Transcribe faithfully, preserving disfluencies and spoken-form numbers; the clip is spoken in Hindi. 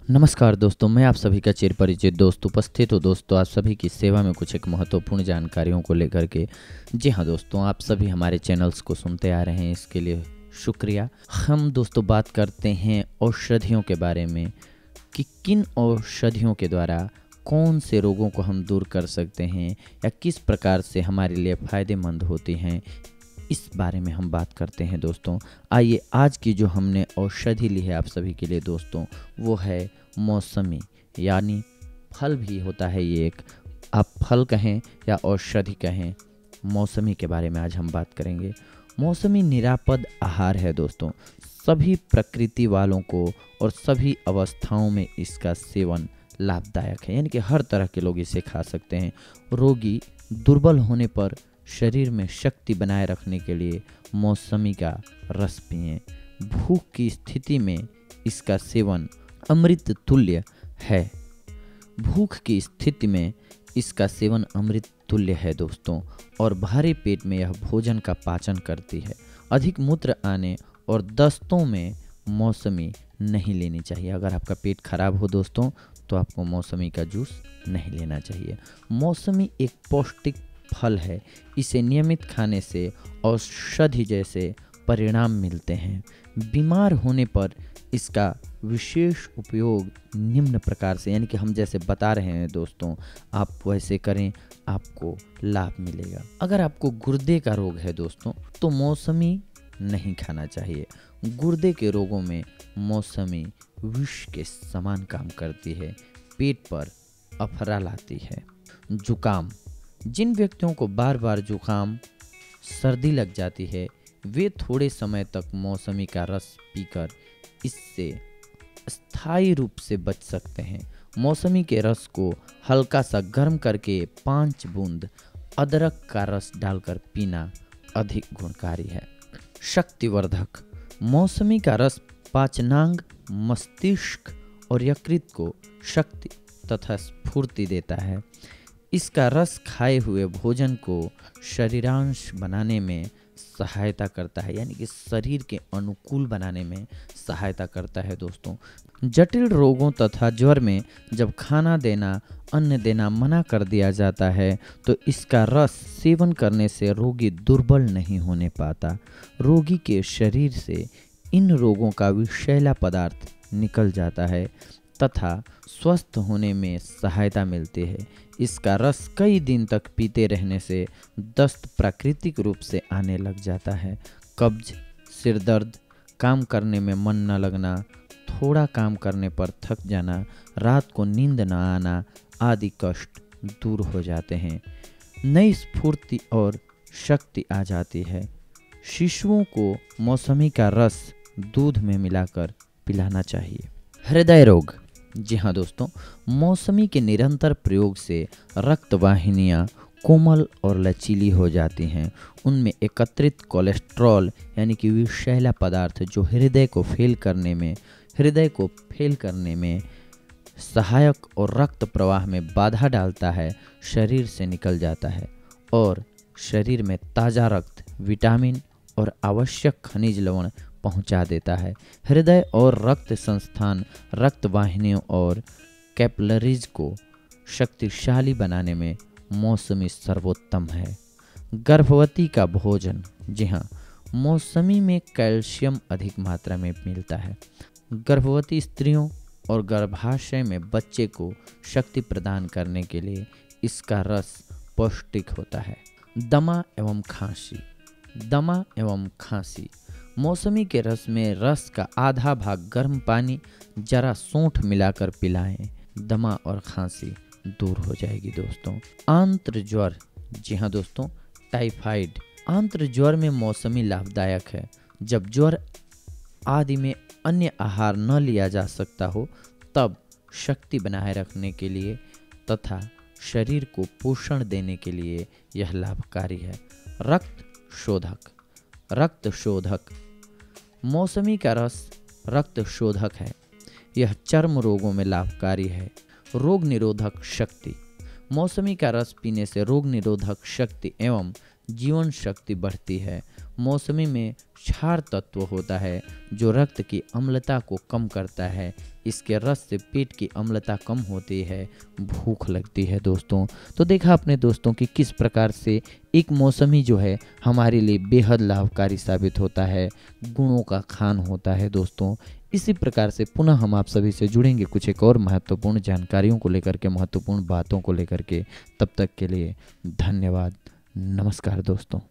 नमस्कार दोस्तों, मैं आप सभी का चिर परिचित दोस्त उपस्थित हूँ। दोस्तों, आप सभी की सेवा में कुछ एक महत्वपूर्ण जानकारियों को लेकर के। जी हाँ दोस्तों, आप सभी हमारे चैनल्स को सुनते आ रहे हैं, इसके लिए शुक्रिया। हम दोस्तों बात करते हैं औषधियों के बारे में कि किन औषधियों के द्वारा कौन से रोगों को हम दूर कर सकते हैं या किस प्रकार से हमारे लिए फ़ायदेमंद होती हैं, इस बारे में हम बात करते हैं दोस्तों। आइए, आज की जो हमने औषधि ली है आप सभी के लिए दोस्तों, वो है मौसमी, यानी फल भी होता है ये एक, आप फल कहें या औषधि कहें। मौसमी के बारे में आज हम बात करेंगे। मौसमी निरापद आहार है दोस्तों, सभी प्रकृति वालों को और सभी अवस्थाओं में इसका सेवन लाभदायक है, यानी कि हर तरह के लोग इसे खा सकते हैं। रोगी दुर्बल होने पर शरीर में शक्ति बनाए रखने के लिए मौसमी का रस पिएं। भूख की स्थिति में इसका सेवन अमृत तुल्य है। भूख की स्थिति में इसका सेवन अमृत तुल्य है दोस्तों, और भारी पेट में यह भोजन का पाचन करती है। अधिक मूत्र आने और दस्तों में मौसमी नहीं लेनी चाहिए। अगर आपका पेट खराब हो दोस्तों, तो आपको मौसमी का जूस नहीं लेना चाहिए। मौसमी एक पौष्टिक फल है, इसे नियमित खाने से औषधि जैसे परिणाम मिलते हैं। बीमार होने पर इसका विशेष उपयोग निम्न प्रकार से, यानी कि हम जैसे बता रहे हैं दोस्तों, आप वैसे करें, आपको लाभ मिलेगा। अगर आपको गुर्दे का रोग है दोस्तों, तो मौसमी नहीं खाना चाहिए। गुर्दे के रोगों में मौसमी विष के समान काम करती है, पेट पर अफरा लाती है। जुकाम, जिन व्यक्तियों को बार बार जुकाम सर्दी लग जाती है, वे थोड़े समय तक मौसमी का रस पीकर इससे स्थायी रूप से बच सकते हैं। मौसमी के रस को हल्का सा गर्म करके पाँच बूंद अदरक का रस डालकर पीना अधिक गुणकारी है। शक्तिवर्धक, मौसमी का रस पाचनांग, मस्तिष्क और यकृत को शक्ति तथा स्फूर्ति देता है। इसका रस खाए हुए भोजन को शरीरांश बनाने में सहायता करता है, यानी कि शरीर के अनुकूल बनाने में सहायता करता है दोस्तों। जटिल रोगों तथा ज्वर में जब खाना देना, अन्न देना मना कर दिया जाता है, तो इसका रस सेवन करने से रोगी दुर्बल नहीं होने पाता। रोगी के शरीर से इन रोगों का विषैला पदार्थ निकल जाता है तथा स्वस्थ होने में सहायता मिलती है। इसका रस कई दिन तक पीते रहने से दस्त प्राकृतिक रूप से आने लग जाता है। कब्ज, सिर दर्द, काम करने में मन न लगना, थोड़ा काम करने पर थक जाना, रात को नींद न आना आदि कष्ट दूर हो जाते हैं। नई स्फूर्ति और शक्ति आ जाती है। शिशुओं को मौसमी का रस दूध में मिलाकर पिलाना चाहिए। हृदय रोग, जी हाँ दोस्तों, मौसमी के निरंतर प्रयोग से रक्त वाहिनियाँ कोमल और लचीली हो जाती हैं। उनमें एकत्रित कोलेस्ट्रॉल, यानी कि विषैला पदार्थ जो हृदय को फेल करने में हृदय को फेल करने में सहायक और रक्त प्रवाह में बाधा डालता है, शरीर से निकल जाता है और शरीर में ताज़ा रक्त, विटामिन और आवश्यक खनिज लवण पहुंचा देता है। हृदय और रक्त संस्थान, रक्त वाहिनियों और कैपिलरीज को शक्तिशाली बनाने में मौसमी सर्वोत्तम है। गर्भवती का भोजन, जी हाँ, मौसमी में कैल्शियम अधिक मात्रा में मिलता है। गर्भवती स्त्रियों और गर्भाशय में बच्चे को शक्ति प्रदान करने के लिए इसका रस पौष्टिक होता है। दमा एवं खांसी, दमा एवं खांसी, मौसमी के रस में रस का आधा भाग गर्म पानी, जरा सौंठ मिलाकर पिलाएं, दमा और खांसी दूर हो जाएगी दोस्तों। आंत्र ज्वर, जी हाँ दोस्तों, टाइफाइड, आंत्र ज्वर में मौसमी लाभदायक है। जब ज्वर आदि में अन्य आहार न लिया जा सकता हो, तब शक्ति बनाए रखने के लिए तथा शरीर को पोषण देने के लिए यह लाभकारी है। रक्त शोधक, रक्त शोधक, मौसमी का रस रक्त शोधक है। यह चर्म रोगों में लाभकारी है। रोग निरोधक शक्ति, मौसमी का रस पीने से रोग निरोधक शक्ति एवं जीवन शक्ति बढ़ती है। मौसमी में क्षार तत्व होता है जो रक्त की अम्लता को कम करता है। इसके रस से पेट की अम्लता कम होती है, भूख लगती है दोस्तों। तो देखा अपने दोस्तों कि किस प्रकार से एक मौसमी जो है हमारे लिए बेहद लाभकारी साबित होता है, गुणों का खान होता है दोस्तों। इसी प्रकार से पुनः हम आप सभी से जुड़ेंगे कुछ एक और महत्वपूर्ण जानकारियों को लेकर के, महत्वपूर्ण बातों को लेकर के। तब तक के लिए धन्यवाद, नमस्कार दोस्तों।